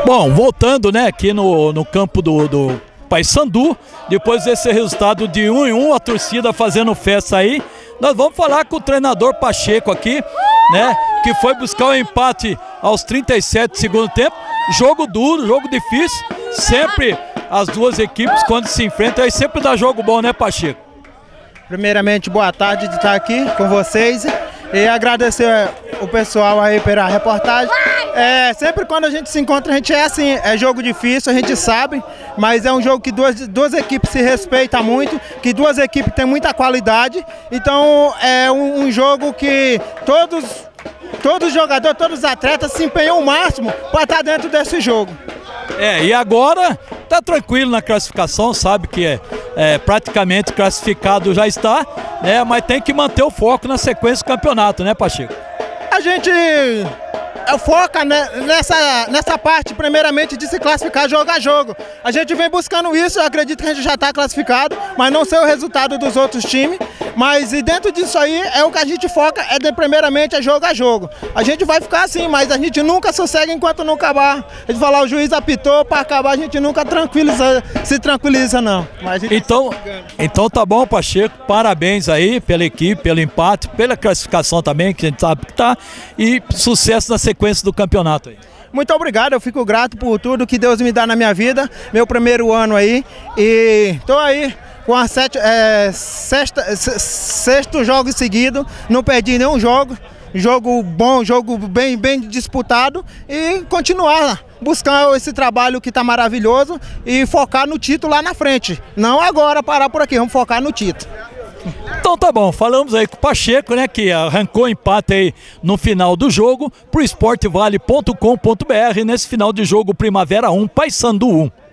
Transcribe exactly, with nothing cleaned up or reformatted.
Bom, voltando, né, aqui no, no campo do, do Paysandu, depois desse resultado de um em um, a torcida fazendo festa aí, nós vamos falar com o treinador Pacheco aqui, né, que foi buscar o empate aos trinta e sete do segundo tempo. Jogo duro, jogo difícil, sempre as duas equipes quando se enfrentam, aí sempre dá jogo bom, né, Pacheco? Primeiramente, boa tarde de estar aqui com vocês e agradecer o pessoal aí pela reportagem. É, sempre quando a gente se encontra, a gente é assim, é jogo difícil, a gente sabe, mas é um jogo que duas, duas equipes se respeitam muito, que duas equipes têm muita qualidade, então é um, um jogo que todos, todos os jogadores, todos os atletas se empenham o máximo para estar dentro desse jogo. É, e agora tá tranquilo na classificação, sabe que é, é praticamente classificado já está, né? Mas tem que manter o foco na sequência do campeonato, né, Pacheco? A gente foca nessa, nessa parte, primeiramente, de se classificar jogo a jogo. A gente vem buscando isso, eu acredito que a gente já está classificado, mas não sei o resultado dos outros times. Mas e dentro disso aí, é o que a gente foca, é de, primeiramente é jogo a jogo. A gente vai ficar assim, mas a gente nunca sossega enquanto não acabar. A gente falar, o juiz apitou, para acabar a gente nunca tranquiliza, se tranquiliza não. Mas então, então tá bom, Pacheco, parabéns aí pela equipe, pelo empate, pela classificação também, que a gente sabe que tá, e sucesso na sequência do campeonato aí. Muito obrigado, eu fico grato por tudo que Deus me dá na minha vida, meu primeiro ano aí, e tô aí com a sete, é, sexta, sexto jogo seguido, não perdi nenhum jogo, jogo bom, jogo bem, bem disputado e continuar buscando esse trabalho que está maravilhoso e focar no título lá na frente, não agora parar por aqui, vamos focar no título. Então tá bom, falamos aí com o Pacheco, né, que arrancou empate aí no final do jogo pro esporte vale ponto com ponto br nesse final de jogo Primavera um, Paysandu um.